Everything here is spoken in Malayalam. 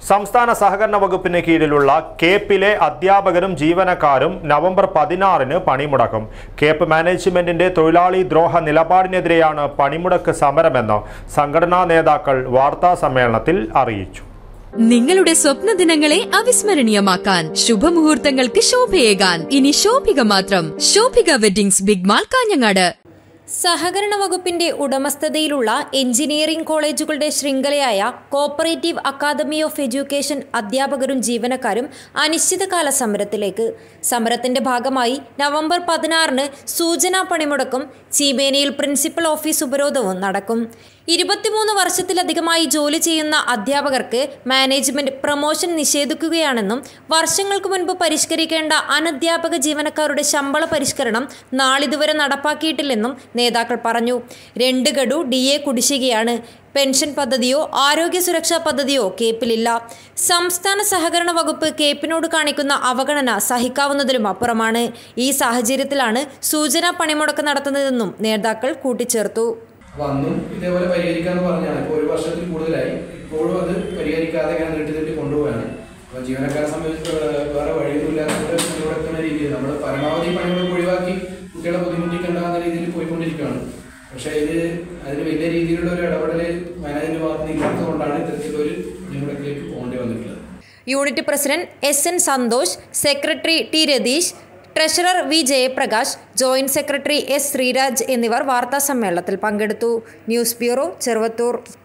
സംസ്ഥാന സഹകരണ വകുപ്പിന് കീഴിലുള്ള കേപ്പിലെ അധ്യാപകരും ജീവനക്കാരും നവംബർ 16-ന് പണിമുടക്കും. കേപ്പ് മാനേജ്മെന്റിന്റെ തൊഴിലാളി ദ്രോഹ നിലപാടിനെതിരെയാണ് പണിമുടക്ക് സമരമെന്ന് സംഘടനാ നേതാക്കൾ വാർത്താ സമ്മേളനത്തിൽ അറിയിച്ചു. നിങ്ങളുടെ സ്വപ്ന ദിനങ്ങളെ അവിസ്മരണീയമാക്കാൻ ശുഭമുഹൂർത്തങ്ങൾക്ക് ശോഭയേകാൻ ഇനി ശോഭിക മാത്രം. Shobhika weddings, big mall, Kanhangad. സഹകരണ വകുപ്പിന്റെ ഉടമസ്ഥതയിലുള്ള എഞ്ചിനീയറിംഗ് കോളേജുകളുടെ ശൃംഖലയായ കോപ്പറേറ്റീവ് അക്കാദമി ഓഫ് എഡ്യൂക്കേഷൻ അധ്യാപകരും ജീവനക്കാരും അനിശ്ചിതകാല സമരത്തിലേക്ക്. സമരത്തിന്റെ ഭാഗമായി നവംബർ 16-ന് സൂചനാ പണിമുടക്കും ചീമേനിയിൽ പ്രിൻസിപ്പൽ ഓഫീസ് ഉപരോധവും നടക്കും. 23 വർഷത്തിലധികമായി ജോലി ചെയ്യുന്ന അധ്യാപകർക്ക് മാനേജ്മെന്റ് പ്രമോഷൻ നിഷേധിക്കുകയാണെന്നും വർഷങ്ങൾക്ക് മുൻപ് പരിഷ്കരിക്കേണ്ട അനധ്യാപക ജീവനക്കാരുടെ ശമ്പള പരിഷ്കരണം നാളിതുവരെ നടപ്പാക്കിയിട്ടില്ലെന്നും നേതാക്കൾ പറഞ്ഞു. 2 ഗഡു DA കുടിശ്ശികയാണ്. പെൻഷൻ പദ്ധതിയോ ആരോഗ്യ സുരക്ഷാ പദ്ധതിയോ കേപ്പിലില്ല. സംസ്ഥാന സഹകരണ വകുപ്പ് കേപ്പിനോട് കാണിക്കുന്ന അവഗണന സഹിക്കാവുന്നതിലും അപ്പുറമാണ്. ഈ സാഹചര്യത്തിലാണ് സൂചനാ പണിമുടക്ക് നടത്തുന്നതെന്നും നേതാക്കൾ കൂട്ടിച്ചേർത്തു. അന്നും ഇതേപോലെ പരിഹരിക്കാന്ന് പറഞ്ഞാണ്. ഇപ്പോൾ 1 വർഷത്തിൽ കൂടുതലായി. ഇപ്പോഴും അത് പരിഹരിക്കാതെ ഇങ്ങനെ നീട്ടി കൊണ്ടുപോവാണ്. അപ്പോൾ ജീവനക്കാരെ സംബന്ധിച്ച് വേറെ വഴിയൊന്നുമില്ലാത്തതുകൊണ്ട് പണിമുടക്കുന്ന രീതിയിൽ നമ്മൾ പരമാവധി പണിമുടക്ക് ഒഴിവാക്കി കുട്ടികളെ ബുദ്ധിമുട്ടിക്കേണ്ടാകുന്ന രീതിയിൽ പോയിക്കൊണ്ടിരിക്കുകയാണ്. പക്ഷേ അതിന് വലിയ രീതിയിലുള്ള ഒരു ഇടപെടൽ മാനേജ്മെന്റ് ഭാഗത്ത് നിന്ന് ഇല്ലാത്തതുകൊണ്ടാണ് ഇത്തരത്തിലൊരു പണിമുടക്കിലേക്ക് പോകേണ്ടി വന്നിട്ടുള്ളത്. Unit president SN Santhosh, secretary T Ratheesh, treasurer V Jayaprakash, joint secretary S Sreeraj എന്നിവർ വാർത്താസമ്മേളനത്തിൽ പങ്കെടുത്തു. News bureau, Cheruvathur.